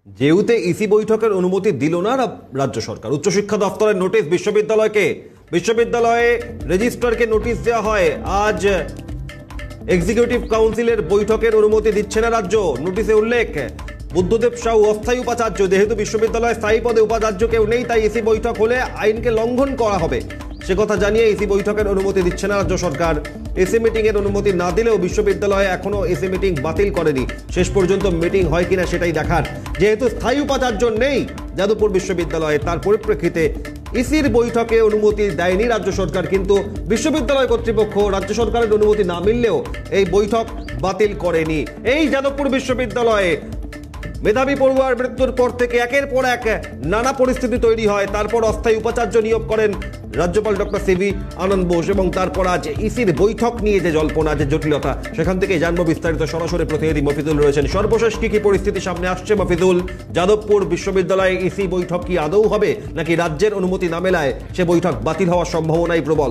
যেহেতু ইসি বৈঠকের অনুমতি দিল না রাজ্য সরকার, উচ্চশিক্ষা দপ্তরের নোটিশ বিশ্ববিদ্যালয়ে রেজিস্ট্রারকে নোটিশ দেওয়া হয়। আজ এক্সিকিউটিভ কাউন্সিলের বৈঠকের অনুমতি দিচ্ছে না রাজ্য। নোটিশে উল্লেখ, বুদ্ধদেব সাহু অস্থায়ী উপাচার্য, যেহেতু বিশ্ববিদ্যালয়ে স্থায়ী পদে উপাচার্য কেউ নেই, তাই ইসি বৈঠক হলে আইনকে লঙ্ঘন করা হবে, সে কথা জানিয়ে ইসি বৈঠকের অনুমতি দিচ্ছে না রাজ্য সরকার। এসি মিটিং এর অনুমতি না দিলেও বিশ্ববিদ্যালয়ে এখনো এসি মিটিং বাতিল করেনি। শেষ পর্যন্ত মিটিং হয় কিনা সেটাই দেখার। যেহেতু স্থায়ী উপাচার্য নেই যাদবপুর বিশ্ববিদ্যালয়ে, তার পরিপ্রেক্ষিতে ইসির বৈঠকে অনুমতি দেয়নি রাজ্য সরকার। কিন্তু বিশ্ববিদ্যালয় কর্তৃপক্ষ রাজ্য সরকারের অনুমতি না মিললেও এই বৈঠক বাতিল করেনি। এই যাদবপুর বিশ্ববিদ্যালয়ে মেধাবী পড়ুয়ার মৃত্যুর পর থেকে একের পর এক নানা পরিস্থিতি তৈরি হয়। তারপর অস্থায়ী উপাচার্য নিয়োগ করেন রাজ্যপাল ডক্টর সিভি আনন্দ বোস, এবং তারপর আজ ইসির বৈঠক নিয়ে যে জল্পনা, যে জটিলতা, সেখান থেকে জানবো বিস্তারিত। সরাসরি প্রতিনিধি মফিজুল রয়েছেন। সর্বশেষ কি পরিস্থিতি সামনে আসছে মফিজুল? যাদবপুর বিশ্ববিদ্যালয়ে ইসি বৈঠক কি আদৌ হবে, নাকি রাজ্যের অনুমতি না মেলায় সে বৈঠক বাতিল হওয়ার সম্ভাবনাই প্রবল?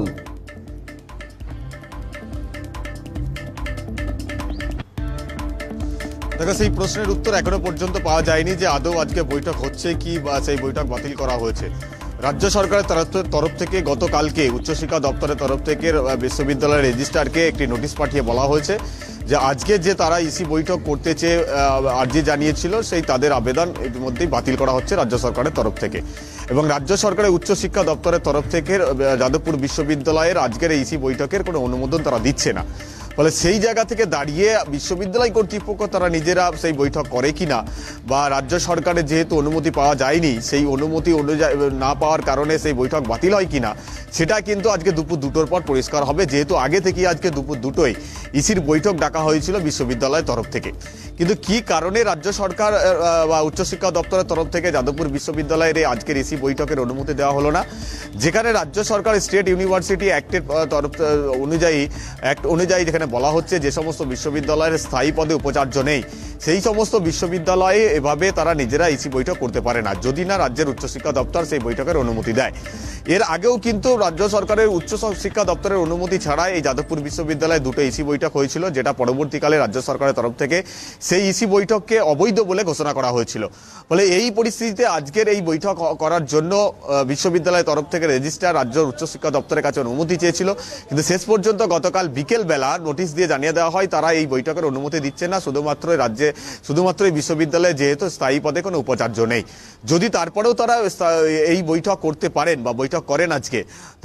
দেখো, সেই প্রশ্নের উত্তর এখনো পর্যন্ত পাওয়া যায়নি যে আদৌ আজকে বৈঠক হচ্ছে কি বা সেই বৈঠক বাতিল করা হয়েছে। রাজ্য সরকারের তরফ থেকে গতকালকে উচ্চশিক্ষা দপ্তরের তরফ থেকে বিশ্ববিদ্যালয়ের রেজিস্ট্রারকে একটি নোটিশ পাঠিয়ে বলা হয়েছে যে আজকে যে তারা ইসি বৈঠক করতে চেয়ে আর্জি জানিয়েছিল, সেই তাদের আবেদন ইতিমধ্যেই বাতিল করা হচ্ছে রাজ্য সরকারের তরফ থেকে। এবং রাজ্য সরকারের উচ্চশিক্ষা দপ্তরের তরফ থেকে যাদবপুর বিশ্ববিদ্যালয়ের আজকের ইসি বৈঠকের কোনো অনুমোদন তারা দিচ্ছে না। ফলে সেই জায়গা থেকে দাঁড়িয়ে বিশ্ববিদ্যালয় কর্তৃপক্ষ তারা নিজেরা সেই বৈঠক করে কিনা, বা রাজ্য সরকারের যেহেতু অনুমতি পাওয়া যায়নি, সেই অনুমতি অনুযায়ী না পাওয়ার কারণে সেই বৈঠক বাতিল হয় কিনা, সেটা কিন্তু আজকে দুপুর 2টোর পর পরিষ্কার হবে। যেহেতু আগে থেকেই আজকে দুপুর 2টোয় ইসির বৈঠক ডাকা হয়েছিল বিশ্ববিদ্যালয়ের তরফ থেকে। কিন্তু কি কারণে রাজ্য সরকার বা উচ্চশিক্ষা দপ্তরের তরফ থেকে যাদবপুর বিশ্ববিদ্যালয়ের এই আজকের ইসি বৈঠকের অনুমতি দেওয়া হলো না, যেখানে রাজ্য সরকার স্টেট ইউনিভার্সিটি অ্যাক্টের তরফ অনুযায়ী যেখানে বলা হচ্ছে যে সমস্ত বিশ্ববিদ্যালয়ের স্থায়ী পদে উপাচার্য নেই, সেই সমস্ত বিশ্ববিদ্যালয়ে এভাবে তারা নিজেরা ইসি বৈঠক করতে পারে না, যদি না রাজ্যের উচ্চশিক্ষা দপ্তর সেই বৈঠকের অনুমতি দেয়। এর আগেও কিন্তু রাজ্য সরকারের উচ্চশিক্ষা দপ্তরের অনুমতি ছাড়াই এই যাদবপুর বিশ্ববিদ্যালয়ে 2টো ইসি বৈঠক হয়েছিল, যেটা পরবর্তীকালে রাজ্য সরকারের তরফ থেকে সেই ইসি বৈঠককে অবৈধ বলে ঘোষণা করা হয়েছিল। ফলে এই পরিস্থিতিতে আজকের এই বৈঠক করার জন্য বিশ্ববিদ্যালয়ের তরফ থেকে রেজিস্ট্রার রাজ্য উচ্চশিক্ষা দপ্তরের কাছে অনুমতি চেয়েছিল, কিন্তু শেষ পর্যন্ত গতকাল বিকেল বেলা নোটিশ দিয়ে জানিয়ে দেওয়া হয় তারা এই বৈঠকের অনুমতি দিচ্ছে না, শুধুমাত্র এই বিশ্ববিদ্যালয়ে যেহেতু স্থায়ী পদে কোনো উপাচার্য নেই। যদি তারপরেও তারা এই বৈঠক করতে পারেন বা বৈঠক করেন আজকে,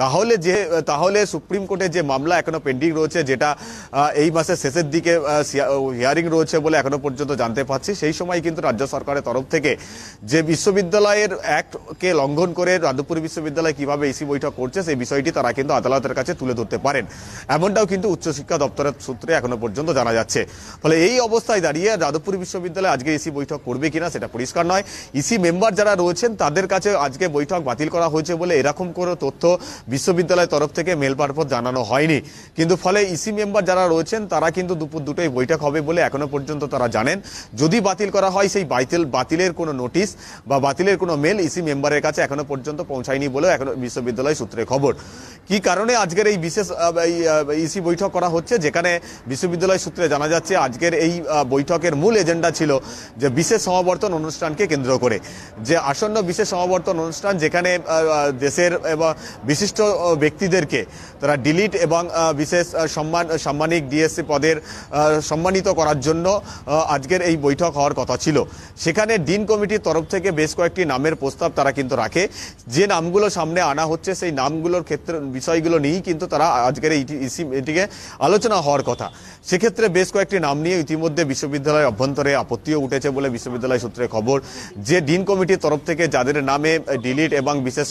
তাহলে সুপ্রিম কোর্টে যে মামলা এখনো পেন্ডিং রয়েছে, যেটা এই মাসের শেষের দিকে হিয়ারিং রয়েছে বলে এখনো পর্যন্ত জানতে পারছি, সেই সময় কিন্তু রাজ্য সরকারের তরফ থেকে যে বিশ্ববিদ্যালয়ের অ্যাক্টকে লঙ্ঘন করে যাদবপুর বিশ্ববিদ্যালয় কিভাবে ইসি বৈঠক করছে, সেই বিষয়টি তারা কিন্তু আদালতের কাছে তুলে ধরতে পারেন, এমনটাও কিন্তু উচ্চশিক্ষা দপ্তরের সূত্রে এখনো পর্যন্ত জানা যাচ্ছে। ফলে এই অবস্থায় দাঁড়িয়ে যাদবপুর বিশ্ববিদ্যালয় আজকে ইসি বৈঠক করবে কিনা সেটা পরিষ্কার নয়। ইসি মেম্বার যারা রয়েছেন তাদের কাছে আজকে বৈঠক বাতিল করা হয়েছে বলে এরকম কোনো তথ্য বিশ্ববিদ্যালয়ের তরফ থেকে মেল মারফত জানানো হয়নি। কিন্তু ফলে ইসি মেম্বার যারা রয়েছেন তারা কিন্তু দুপুর 2টোয় বৈঠক হবে বলে এখনো পর্যন্ত তারা জানেন। যদি বাতিল করা হয়, সেই বাতিলের কোনো নোটিশ বা বাতিলের কোনো মেল ইসি মেম্বারের কাছে এখনো পর্যন্ত পৌঁছায়নি বলে এখনো বিশ্ববিদ্যালয় সূত্রে খবর। কি কারণে আজকের এই বিশেষ ইসি বৈঠক করা হচ্ছে, যেখানে বিশ্ববিদ্যালয় সূত্রে জানা যাচ্ছে আজকের এই বৈঠকের মূল এজেন্ডা ছিল যে বিশেষ সমাবর্তন অনুষ্ঠানকে কেন্দ্র করে, যে আসন্ন বিশেষ সমাবর্তন অনুষ্ঠান, যেখানে দেশের এবং বিশিষ্ট ব্যক্তিদেরকে তারা ডিলিট এবং বিশেষ সাম্মানিক ডিএসসি পদের সম্মানিত করার জন্য আজকের এই বৈঠক হওয়ার কথা ছিল। সেখানে ডিন কমিটির তরফ থেকে বেশ কয়েকটি নামের প্রস্তাব তারা কিন্তু রাখে। যে নামগুলো সামনে আনা হচ্ছে, সেই নামগুলোর ক্ষেত্রে বিষয়গুলো নিয়েই কিন্তু তারা আজকের এটিকে আলোচনা হওয়ার কথা। সেক্ষেত্রে বেশ কয়েকটি নাম নিয়ে ইতিমধ্যে বিশ্ববিদ্যালয়ের অভ্যন্তরে আপত্তিও উঠেছে বলে বিশ্ববিদ্যালয় সূত্রে খবর। যে ডিন কমিটির তরফ থেকে যাদের নামে ডিলিট এবং বিশেষ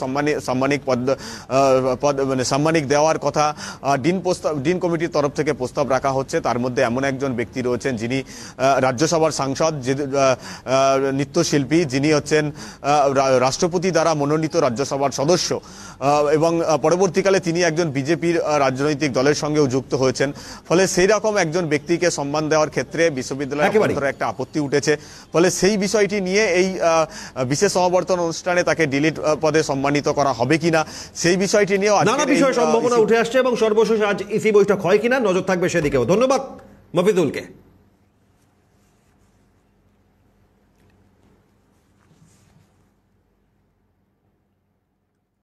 সাম্মানিক দেওয়ার কথা ডিন কমিটির তরফ থেকে প্রস্তাব রাখা হচ্ছে, তার মধ্যে এমন একজন ব্যক্তি রয়েছেন যিনি রাজ্যসভার সাংসদ, নৃত্যশিল্পী, যিনি হচ্ছেন রাষ্ট্রপতি দ্বারা মনোনীত রাজ্যসভার সদস্য, এবং পরবর্তীকালে তিনি একজন বিজেপির রাজনৈতিক দলের সঙ্গেও যুক্ত হয়েছেন। ফলে সেই রকম একজন ব্যক্তিকে সম্মান দেওয়ার ক্ষেত্রে বিশ্ববিদ্যালয়ের একটা আপত্তি উঠেছে। ফলে সেই বিষয়টি নিয়ে এই বিশেষ সমাবর্তন অনুষ্ঠানে তাকে ডিলিট পদে সম্মানিত করা হবে কিনা, সেই বিষয়টি নিয়েও নানা বিষয় সম্ভাবনা উঠে আসছে, এবং সর্বশেষ আজ ইসি বৈঠক হয় কিনা নজর থাকবে সেদিকেও। ধন্যবাদ মফিজুলকে।